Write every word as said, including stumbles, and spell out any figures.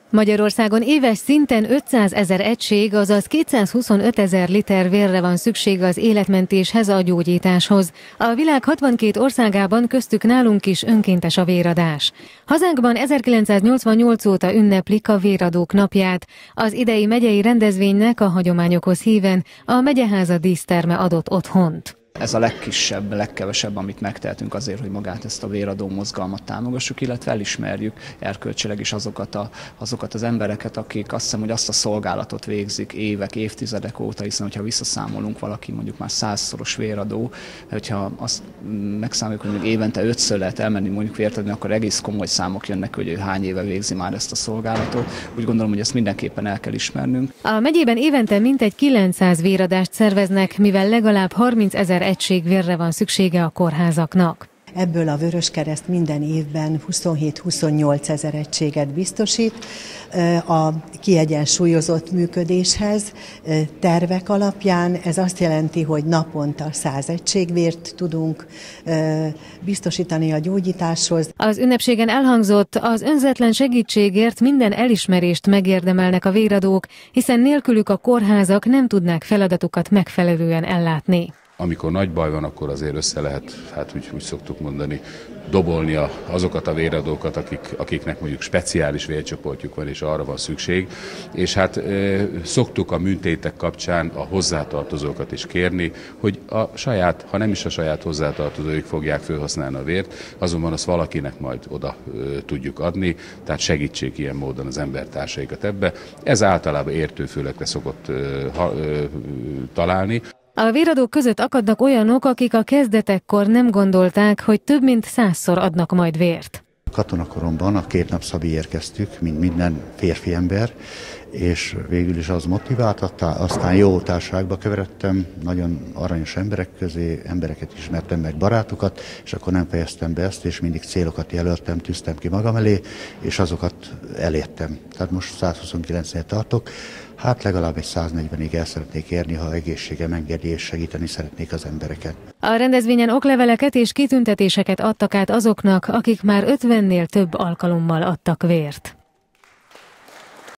Magyarországon éves szinten ötszázezer egység, azaz kétszázhuszonöt ezer liter vérre van szükség az életmentéshez, a gyógyításhoz. A világ hatvankét országában, köztük nálunk is önkéntes a véradás. Hazánkban ezerkilencszáznyolcvannyolc óta ünneplik a véradók napját. Az idei megyei rendezvénynek a hagyományokhoz híven a megyeháza díszterme adott otthont. Ez a legkisebb, legkevesebb, amit megtehetünk azért, hogy magát ezt a véradó mozgalmat támogassuk, illetve elismerjük erkölcsileg is azokat, a, azokat az embereket, akik azt hiszem, hogy azt a szolgálatot végzik évek, évtizedek óta, hiszen hogyha visszaszámolunk, valaki mondjuk már százszoros véradó, hogyha azt megszámoljuk, hogy még évente ötször lehet elmenni mondjuk vért adni, akkor egész komoly számok jönnek, hogy ő hány éve végzi már ezt a szolgálatot. Úgy gondolom, hogy ezt mindenképpen el kell ismernünk. A megyében évente mintegy kilencszáz véradást szerveznek, mivel legalább harmincezer egység vérre van szüksége a kórházaknak. Ebből a Vöröskereszt minden évben huszonhét-huszonnyolc ezer egységet biztosít a kiegyensúlyozott működéshez tervek alapján. Ez azt jelenti, hogy naponta száz egység vért tudunk biztosítani a gyógyításhoz. Az ünnepségen elhangzott, az önzetlen segítségért minden elismerést megérdemelnek a véradók, hiszen nélkülük a kórházak nem tudnák feladatukat megfelelően ellátni. Amikor nagy baj van, akkor azért össze lehet, hát úgy, úgy szoktuk mondani, dobolni a, azokat a véradókat, akik, akiknek mondjuk speciális vércsoportjuk van, és arra van szükség. És hát e, szoktuk a műtétek kapcsán a hozzátartozókat is kérni, hogy a saját, ha nem is a saját hozzátartozóik fogják felhasználni a vért, azonban azt valakinek majd oda e, tudjuk adni, tehát segítsék ilyen módon az embertársaikat ebbe. Ez általában értőfülekre szokott e, ha, e, találni. A véradók között akadnak olyanok, akik a kezdetekkor nem gondolták, hogy több mint százszor adnak majd vért. Katonakoromban a két napszabbi érkeztük, mint minden férfi ember, és végül is az motiváltatta, aztán jó társaságba keveredtem, nagyon aranyos emberek közé, embereket ismertem meg, barátokat, és akkor nem fejeztem be ezt, és mindig célokat jelöltem, tűztem ki magam elé, és azokat elértem. Tehát most százhuszonkilencnél tartok, hát legalább egy száznegyvenig el szeretnék érni, ha egészségem engedi, és segíteni szeretnék az embereket. A rendezvényen okleveleket és kitüntetéseket adtak át azoknak, akik már ötvennél több alkalommal adtak vért.